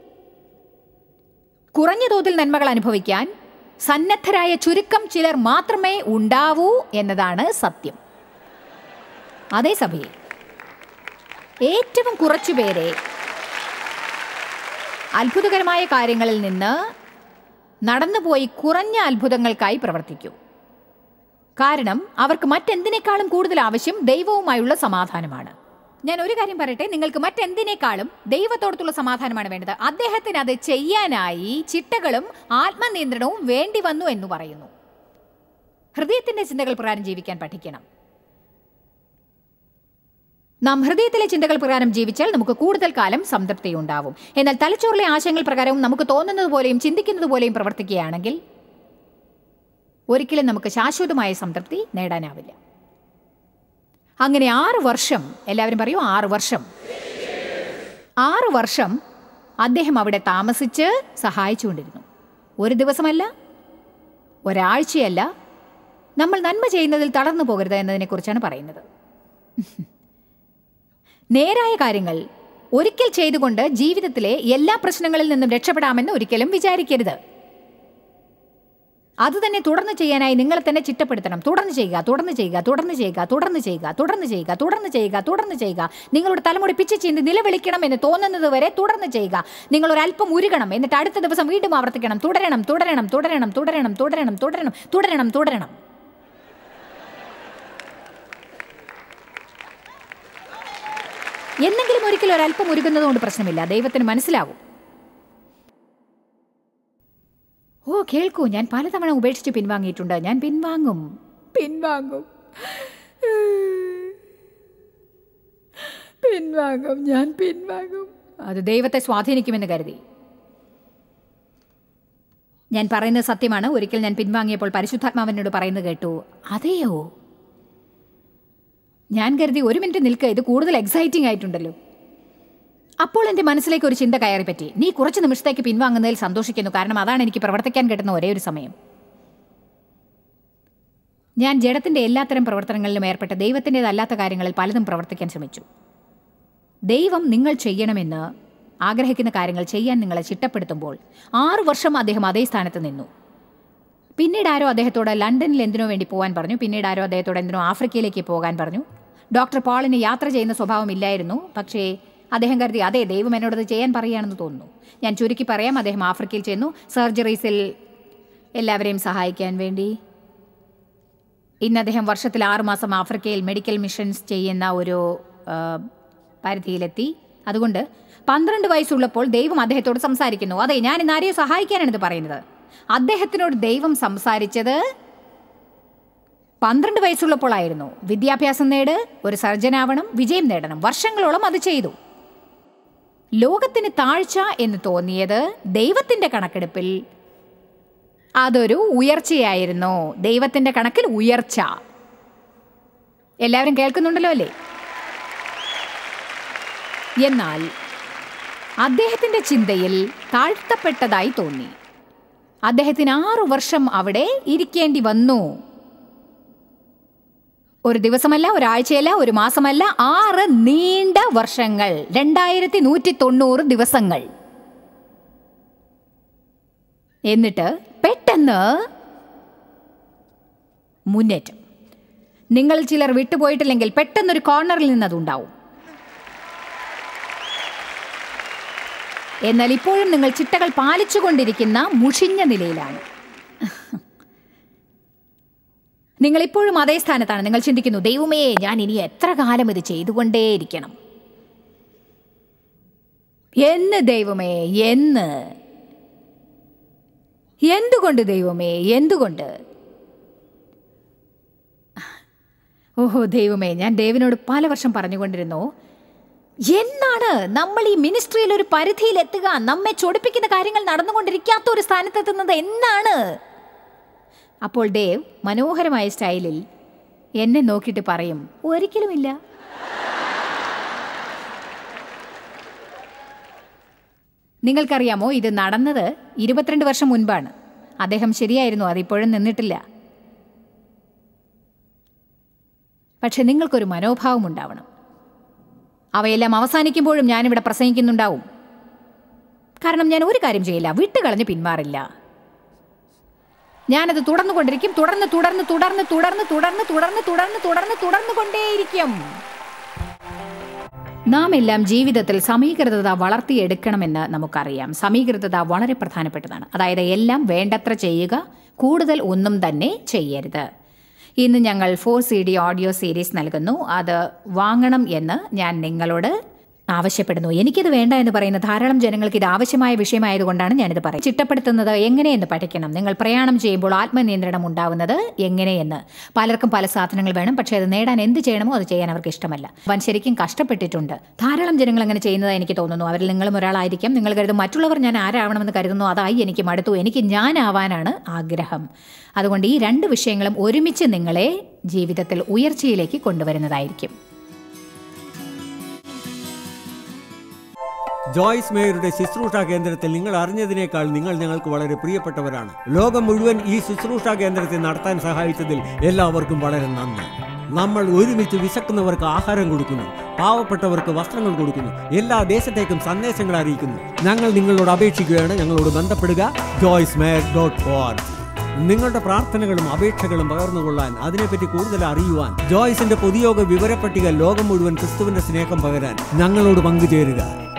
കുറഞ്ഞ തോതിൽ നന്മകൾ അനുഭവിക്കാൻ സന്നദ്ധരായ ചുരുക്കം ചിലർ മാത്രമേ ഉണ്ടാവൂ എന്നതാണ് സത്യം. അതേ സഭയിൽ ഏറ്റവും കുറച്ചുപേരെ അത്ഭുതകരമായ കാര്യങ്ങളിൽ നിന്ന് നടന്നുപോയി കുറഞ്ഞ അത്ഭുതങ്ങൾക്കായി പ്രവർത്തിക്കൂ. കാരണം അവർക്ക് മറ്റെന്തിനേക്കാളും കൂടുതൽ ആവശ്യം ദൈവവുമായുള്ള സമാധാനമാണ്. ഞാൻ ഒരു കാര്യം പറയട്ടെ, നിങ്ങൾക്ക് മറ്റെന്തിനേക്കാളും ദൈവത്തോടത്തുള്ള സമാധാനമാണ് വേണ്ടത്. അദ്ദേഹത്തിന് അത് ചെയ്യാനായി ചിട്ടകളും ആത്മനിയന്ത്രണവും വേണ്ടി വന്നു എന്ന് പറയുന്നു. ഹൃദയത്തിന്റെ ചിന്തകൾ പ്രകാരം ജീവിക്കാൻ പഠിക്കണം. നാം ഹൃദയത്തിലെ ചിന്തകൾ പ്രകാരം ജീവിച്ചാൽ നമുക്ക് കൂടുതൽ കാലം സംതൃപ്തി ഉണ്ടാവും. എന്നാൽ തലച്ചോറിലെ ആശയങ്ങൾ പ്രകാരവും നമുക്ക് തോന്നുന്നത് പോലെയും ചിന്തിക്കുന്നത് പോലെയും പ്രവർത്തിക്കുകയാണെങ്കിൽ ഒരിക്കലും നമുക്ക് ശാശ്വതമായ സംതൃപ്തി നേടാനാവില്ല. അങ്ങനെ 6 വർഷം, എല്ലാവരും പറയൂ 6 വർഷം, 6 വർഷം അദ്ദേഹം അവിടെ താമസിച്ച് സഹായിച്ചുകൊണ്ടിരുന്നു. ഒരു ദിവസമല്ല, ഒരാഴ്ചയല്ല. നമ്മൾ നന്മ ചെയ്യുന്നതിൽ തളർന്നു പോകരുത് എന്നതിനെക്കുറിച്ചാണ് പറയുന്നത്. നേരായ കാര്യങ്ങൾ ഒരിക്കൽ ചെയ്തുകൊണ്ട് ജീവിതത്തിലെ എല്ലാ പ്രശ്നങ്ങളിൽ നിന്നും രക്ഷപ്പെടാമെന്ന് ഒരിക്കലും വിചാരിക്കരുത്. അതുതന്നെ തുടർന്ന് ചെയ്യാനായി നിങ്ങളെ തന്നെ ചിട്ടപ്പെടുത്തണം. തുടർന്ന് ചെയ്യുക, തുടർന്ന് ചെയ്യുക, തുടർന്ന് ചെയ്യുക, തുടർന്ന് ചെയ്യുക, തുടർന്ന് ചെയ്യുക, തുടർന്ന് ചെയ്യുക, തുടർന്ന് ചെയ്യുക. നിങ്ങളുടെ തലമുടി പിച്ച് ചീന്തി നിലവിളിക്കണം എന്ന് തോന്നുന്നത് വരെ തുടർന്ന് ചെയ്യുക. നിങ്ങൾ ഒരല്പം ഉരുകണം, എന്നിട്ട് അടുത്ത ദിവസം വീണ്ടും ആവർത്തിക്കണം. തുടരണം, തുടരണം, തുടരണം, തുടരണം, തുടരണം, തുടരണം, തുടരണം, തുടരണം. എന്നെങ്കിലും ഒരിക്കലും ഒരല്പം ഉരുകുന്നതുകൊണ്ട് പ്രശ്നമില്ല. ദൈവത്തിന് മനസ്സിലാകും. കേൾക്കൂ, ഞാൻ പലതവണ ഉപേക്ഷിച്ച് പിൻവാങ്ങിയിട്ടുണ്ട്. ഞാൻ പിൻവാങ്ങും. ഞാൻ പിൻവാങ്ങും. അത് ദൈവത്തെ സ്വാധീനിക്കുമെന്ന് കരുതി. ഞാൻ പറയുന്നത് സത്യമാണ്. ഒരിക്കൽ ഞാൻ പിൻവാങ്ങിയപ്പോൾ പരിശുദ്ധാത്മാവിനോട് പറയുന്നത് കേട്ടു. അതെയോ? ഞാൻ കരുതി 1 മിനിറ്റ് നിൽക്കുക, ഇത് കൂടുതൽ എക്സൈറ്റിംഗ് ആയിട്ടുണ്ടല്ലോ. അപ്പോൾ എൻ്റെ മനസ്സിലേക്ക് ഒരു ചിന്ത കയറിപ്പറ്റി. നീ കുറച്ച് നിമിഷത്തേക്ക് പിൻവാങ്ങുന്നതിൽ സന്തോഷിക്കുന്നു, കാരണം അതാണ് എനിക്ക് പ്രവർത്തിക്കാൻ കിട്ടുന്ന ഒരേ ഒരു സമയം. ഞാൻ ജഡത്തിൻ്റെ എല്ലാത്തരം പ്രവർത്തനങ്ങളിലും ഏർപ്പെട്ട് ദൈവത്തിൻ്റെതല്ലാത്ത കാര്യങ്ങളിൽ പലതും പ്രവർത്തിക്കാൻ ശ്രമിച്ചു. ദൈവം നിങ്ങൾ ചെയ്യണമെന്ന് ആഗ്രഹിക്കുന്ന കാര്യങ്ങൾ ചെയ്യാൻ നിങ്ങളെ ചിട്ടപ്പെടുത്തുമ്പോൾ 6 വർഷം അദ്ദേഹം അതേ സ്ഥാനത്ത് നിന്നു. പിന്നീട് ആരോ അദ്ദേഹത്തോട് ലണ്ടനിൽ എന്തിനോ വേണ്ടി പോകാൻ പറഞ്ഞു. പിന്നീട് ആരോ അദ്ദേഹത്തോട് എന്തിനോ ആഫ്രിക്കയിലേക്ക് പോകാൻ പറഞ്ഞു. ഡോക്ടർ പോളിന് യാത്ര ചെയ്യുന്ന സ്വഭാവം ഇല്ലായിരുന്നു. പക്ഷേ അദ്ദേഹം കരുതി, അതെ, ദൈവം എന്നോടത് ചെയ്യാൻ പറയുകയാണെന്ന് തോന്നുന്നു. ഞാൻ ചുരുക്കി പറയാം, അദ്ദേഹം ആഫ്രിക്കയിൽ ചെന്നു. സർജറീസിൽ എല്ലാവരെയും സഹായിക്കാൻ വേണ്ടി. ഇന്ന് അദ്ദേഹം വർഷത്തിൽ 6 മാസം ആഫ്രിക്കയിൽ മെഡിക്കൽ മിഷൻസ് ചെയ്യുന്ന ഒരു പരിധിയിലെത്തി. അതുകൊണ്ട് 12 വയസ്സുള്ളപ്പോൾ ദൈവം അദ്ദേഹത്തോട് സംസാരിക്കുന്നു. അതെ, ഞാൻ ഇന്ന് ആരെയും സഹായിക്കാനാണിത് പറയുന്നത്. അദ്ദേഹത്തിനോട് ദൈവം സംസാരിച്ചത് 12 വയസ്സുള്ളപ്പോഴായിരുന്നു. വിദ്യാഭ്യാസം നേട്, ഒരു സർജനാവണം, വിജയം നേടണം. വർഷങ്ങളോളം അത് ചെയ്തു. ലോകത്തിന് താഴ്ച എന്ന് തോന്നിയത് ദൈവത്തിൻ്റെ കണക്കെടുപ്പിൽ അതൊരു ഉയർച്ചയായിരുന്നു. ദൈവത്തിൻ്റെ കണക്കിൽ ഉയർച്ച. എല്ലാവരും കേൾക്കുന്നുണ്ടല്ലോ അല്ലേ? എന്നാൽ അദ്ദേഹത്തിൻ്റെ ചിന്തയിൽ താഴ്ത്തപ്പെട്ടതായി തോന്നി. അദ്ദേഹത്തിന് 6 വർഷം അവിടെ ഇരിക്കേണ്ടി വന്നു. ഒരു ദിവസമല്ല, ഒരാഴ്ചയല്ല, ഒരു മാസമല്ല, 6 നീണ്ട വർഷങ്ങൾ, 2190 ദിവസങ്ങൾ. എന്നിട്ട് പെട്ടെന്ന് മുന്നേറ്റം. നിങ്ങൾ ചിലർ വിട്ടുപോയിട്ടില്ലെങ്കിൽ പെട്ടെന്നൊരു കോർണറിൽ നിന്നതുണ്ടാവും. എന്നാൽ ഇപ്പോഴും നിങ്ങൾ ചിട്ടകൾ പാലിച്ചുകൊണ്ടിരിക്കുന്ന മുഷിഞ്ഞ നിലയിലാണ്. നിങ്ങൾ ഇപ്പോഴും അതേ സ്ഥാനത്താണ്. നിങ്ങൾ ചിന്തിക്കുന്നു, ദൈവമേ, ഞാൻ ഇനി എത്ര കാലം ഇത് ചെയ്തുകൊണ്ടേയിരിക്കണം എന്ന്. ദൈവമേ, എന്തുകൊണ്ട് ദൈവമേ, എന്തുകൊണ്ട്? ഓഹോ ദൈവമേ, ഞാൻ ദേവനോട് പല വർഷം പറഞ്ഞുകൊണ്ടിരുന്നു, എന്നാണ് നമ്മൾ ഈ മിനിസ്ട്രിയിൽ ഒരു പരിധിയിലെത്തുക? നമ്മെ ചൊടിപ്പിക്കുന്ന കാര്യങ്ങൾ നടന്നുകൊണ്ടിരിക്കാത്ത ഒരു സ്ഥാനത്തെത്തുന്നത് എന്നാണ്? അപ്പോൾ ഡേവ് മനോഹരമായ സ്റ്റൈലിൽ എന്നെ നോക്കിയിട്ട് പറയും, ഒരിക്കലുമില്ല. നിങ്ങൾക്കറിയാമോ, ഇത് നടന്നത് 22 വർഷം മുൻപാണ്. അദ്ദേഹം ശരിയായിരുന്നു, അതിപ്പോഴും നിന്നിട്ടില്ല. പക്ഷെ നിങ്ങൾക്കൊരു മനോഭാവം ഉണ്ടാവണം. അവയെല്ലാം അവസാനിക്കുമ്പോഴും ഞാനിവിടെ പ്രസംഗിക്കുന്നുണ്ടാവും. കാരണം ഞാൻ ഒരു കാര്യം ചെയ്യില്ല, വിട്ടുകളഞ്ഞ് പിന്മാറില്ല. ഞാനത് തുടർന്നുകൊണ്ടിരിക്കും, തുടർന്നുകൊണ്ടേയിരിക്കും. നാം എല്ലാം ജീവിതത്തിൽ സമീകൃതത വളർത്തിയെടുക്കണമെന്ന് നമുക്കറിയാം. സമീകൃതത വളരെ പ്രധാനപ്പെട്ടതാണ്. അതായത് എല്ലാം വേണ്ടത്ര ചെയ്യുക, കൂടുതൽ ഒന്നും തന്നെ ചെയ്യരുത്. ഇന്ന് ഞങ്ങൾ 4 CD ഓഡിയോ സീരീസ് നൽകുന്നു. അത് വാങ്ങണം എന്ന് ഞാൻ നിങ്ങളോട് ആവശ്യപ്പെടുന്നു. എനിക്കിത് വേണ്ട എന്ന് പറയുന്ന ധാരാളം ജനങ്ങൾക്ക് ഇത് ആവശ്യമായ വിഷയമായതുകൊണ്ടാണ് ഞാനിത് പറയുന്നത്. ചിട്ടപ്പെടുത്തുന്നത് എങ്ങനെയെന്ന് പഠിക്കണം. നിങ്ങൾ പ്രയാണം ചെയ്യുമ്പോൾ ആത്മനിയന്ത്രണം ഉണ്ടാവുന്നത് എങ്ങനെയെന്ന്. പലർക്കും പല സാധനങ്ങൾ വേണം, പക്ഷേ അത് നേടാൻ എന്ത് ചെയ്യണമോ അത് ചെയ്യാൻ അവർക്ക് ഇഷ്ടമല്ല. അവൻ ശരിക്കും കഷ്ടപ്പെട്ടിട്ടുണ്ട്. ധാരാളം ജനങ്ങൾ അങ്ങനെ ചെയ്യുന്നത് എനിക്ക് തോന്നുന്നു. അവരിൽ നിങ്ങളും ഒരാളായിരിക്കും. നിങ്ങൾ കരുതും മറ്റുള്ളവർ ഞാൻ ആരാവണമെന്ന് കരുതുന്നു, അതായി എനിക്ക് മടുത്തു, എനിക്ക് ഞാനാവാനാണ് ആഗ്രഹം. അതുകൊണ്ട് ഈ 2 വിഷയങ്ങളും ഒരുമിച്ച് നിങ്ങളെ ജീവിതത്തിൽ ഉയർച്ചയിലേക്ക് കൊണ്ടുവരുന്നതായിരിക്കും. ജോയ്സ് മേയറുടെ ശുശ്രൂഷാ കേന്ദ്രത്തിൽ നിങ്ങൾ അറിഞ്ഞതിനേക്കാൾ നിങ്ങൾ ഞങ്ങൾക്ക് വളരെ പ്രിയപ്പെട്ടവരാണ്. ലോകം മുഴുവൻ ഈ ശുശ്രൂഷാ കേന്ദ്രത്തെ നടത്താൻ സഹായിച്ചതിൽ എല്ലാവർക്കും വളരെ നന്ദി. നമ്മൾ ഒരുമിച്ച് വിശക്കുന്നവർക്ക് ആഹാരം കൊടുക്കുന്നു, പാവപ്പെട്ടവർക്ക് വസ്ത്രങ്ങൾ കൊടുക്കുന്നു, എല്ലാ ദേശത്തേക്കും സന്ദേശങ്ങൾ അറിയിക്കുന്നു. ഞങ്ങൾ നിങ്ങളോട് അപേക്ഷിക്കുകയാണ്, ഞങ്ങളോട് ബന്ധപ്പെടുക. joycemeyer.org. നിങ്ങളുടെ പ്രാർത്ഥനകളും അപേക്ഷകളും പകർന്നുകൊള്ളാൻ, അതിനെപ്പറ്റി കൂടുതൽ അറിയുവാൻ, ജോയ്സിന്റെ പൊതുയോഗ വിവരപ്പട്ടിക ലോകം മുഴുവൻ ക്രിസ്തുവിന്റെ സ്നേഹം പകരാൻ ഞങ്ങളോട് പങ്കുചേരുക.